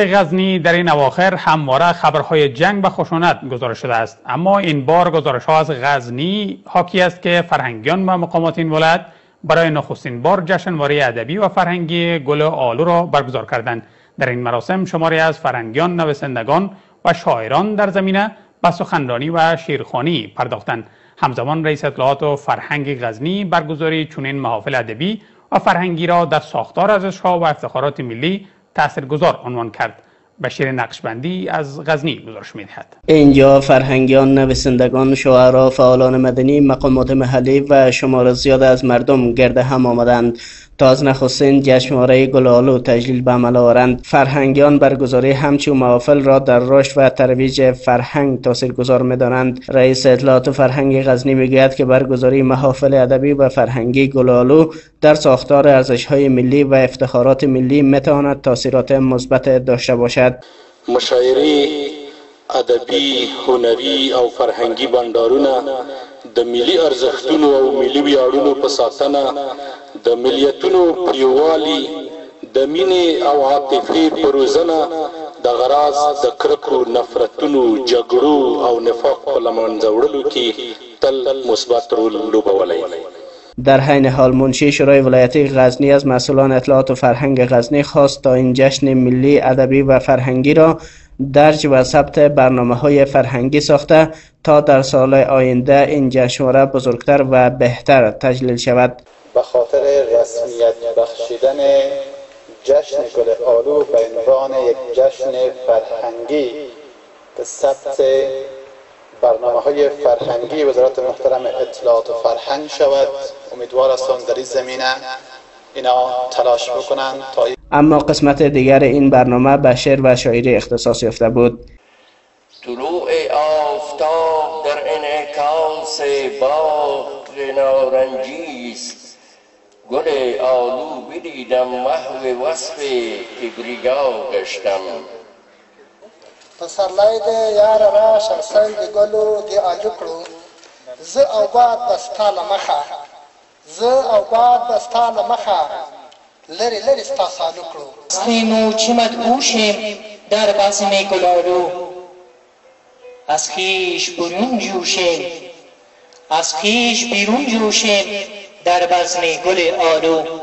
غزنی در این اواخر همواره خبرهای جنگ و خشونت گزارش شده است، اما این بار گزارش ها از غزنی حاکی است که فرهنگیان و مقامات این ولایت برای نخستین بار جشنواره ادبی و فرهنگی گل آلو را برگزار کردند. در این مراسم شماری از فرهنگیان، نویسندگان و شاعران در زمینه به سخنرانی و شعرخوانی پرداختند. همزمان رئیس اطلاعات و فرهنگ غزنی برگزاری چنین محافل ادبی و فرهنگی را در ساختار ارزش‌ها و افتخارات ملی تاثیرگذار عنوان کرد. بشیر نقشبندی از غزنی گزارش می‌دهد. اینجا فرهنگیان، نویسندگان، شاعران، فعالان مدنی، مقامات محلی و شمار زیاد از مردم گرد هم آمدند تا از نخستین جشنواره گل آلو تجلیل به عمل آورند. فرهنگیان برگزاری همچون محافل را در رشد و ترویج فرهنگ تاثیرگذار می‌دانند. رئیس اطلاعات فرهنگ غزنی میگوید که برگزاری محافل ادبی و فرهنگی گل آلو در ساختار ارزش‌های ملی و افتخارات ملی می‌تواند تاثیرات مثبت داشته باشد. مشاعري ادبي هنري او فرهنګي بندارونه د ملي ارزښتونو او ملي ویاړونو په ساتنه د ملیتونو پریوالي د مینې او عاطفې په روزنه د غراض د کرکو، نفرتونو، جګړو او نفاق په له منځه وړلو کې تل مثبت رول لوبولی. در حین حال منشی شورای ولایتی غزنی از مسئولان اطلاعات و فرهنگ غزنی خواست تا این جشن ملی ادبی و فرهنگی را درج و ثبت برنامه‌های فرهنگی ساخته تا در سال آینده این جشنواره بزرگتر و بهتر تجلیل شود. به خاطر رسمیت بخشیدن جشن گل آلو به عنوان یک جشن فرهنگی به ثبت برنامه‌های فرهنگی وزارت محترم اطلاعات و فرهنگ شود. امیدوار هستم در این زمینه اینا تلاش بکنند تا اما قسمت دیگر این برنامه به شعر و شاعری اختصاص یافته بود. طلوع آفتاب در انعکاس باغ نارنجی است، گل آلو بدیدم محو وصف کبریا گشتم. پسرلی د یار راشه سر د ګلو د آلو کړو، زه او باد به ستا له مخه، زه او باد به ستا له مخه لرې لرې ستا سالو کړو. سینو چه مدهوشیم در بزم گل آلو، از خویش برون جوشیم، از خویش بیرون جوشیم در بزم گل آلو.